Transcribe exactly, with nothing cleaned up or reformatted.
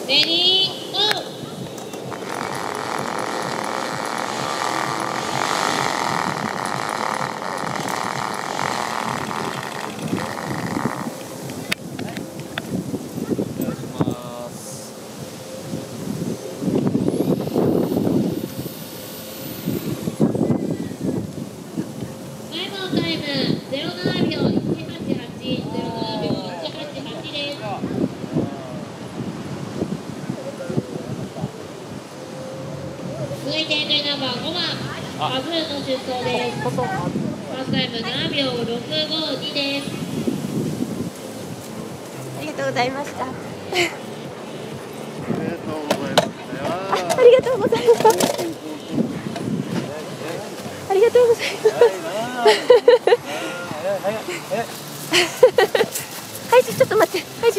レディーゴー。タイムゼロななびょういちはちはち、ゼロななびょういちはちはちです。続いてエントリーナンバーごばん、バブーの出走です。ファーストタイムななびょうろくごにです。 ありがとうございました。ありがとうございます。 りがとうございます。ありがとうございます。はい、ちょっと待って。はい。